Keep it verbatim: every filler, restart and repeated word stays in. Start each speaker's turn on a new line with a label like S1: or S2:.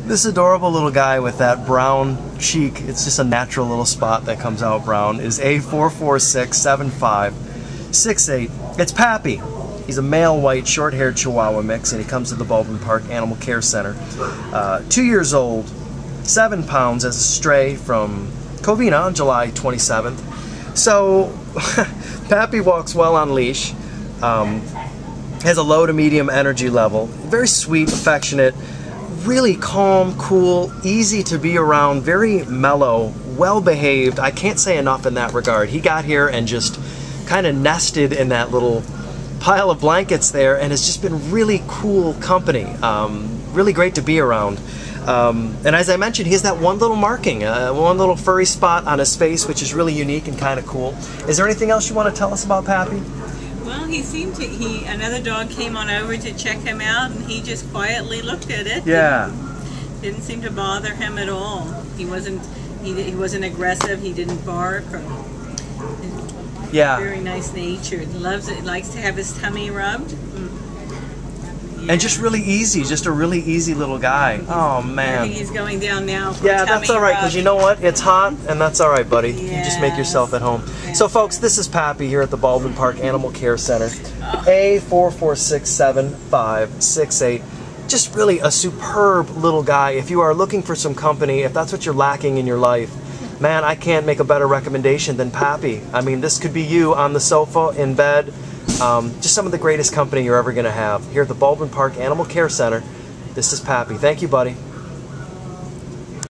S1: This adorable little guy with that brown cheek, it's just a natural little spot that comes out brown, is A four four six seven five six eight. It's Pappy. He's a male white short-haired Chihuahua mix, and he comes to the Baldwin Park Animal Care Center. Uh, two years old, seven pounds as a stray from Covina on July twenty-seventh. So, Pappy walks well on leash, um, has a low to medium energy level, very sweet, affectionate, really calm, cool, easy to be around, very mellow, well-behaved. I can't say enough in that regard. He got here and just kind of nested in that little pile of blankets there and has just been really cool company. Um, really great to be around. Um, and as I mentioned, he has that one little marking, uh, one little furry spot on his face, which is really unique and kind of cool. Is there anything else you want to tell us about Pappy?
S2: Well, he seemed to, he, another dog came on over to check him out, and he just quietly looked at it.
S1: Yeah.
S2: Didn't, didn't seem to bother him at all. He wasn't, he, he wasn't aggressive, he didn't bark. Or,
S1: yeah.
S2: Very nice natured. Loves it, likes to have his tummy rubbed. Mm. Yeah.
S1: And just really easy, just a really easy little guy. Oh, man.
S2: I think he's going down now for
S1: Yeah,
S2: a tummy
S1: that's all right, because you know what? It's hot, and that's all right, buddy.
S2: Yes.
S1: You just make yourself at home.
S2: Yes.
S1: So, folks, this is Pappy here at the Baldwin Park Animal Care Center. A four four six seven five six eight. Just really a superb little guy. If you are looking for some company, if that's what you're lacking in your life, man, I can't make a better recommendation than Pappy. I mean, this could be you on the sofa, in bed. Um, just some of the greatest company you're ever going to have. Here at the Baldwin Park Animal Care Center, this is Pappy. Thank you, buddy.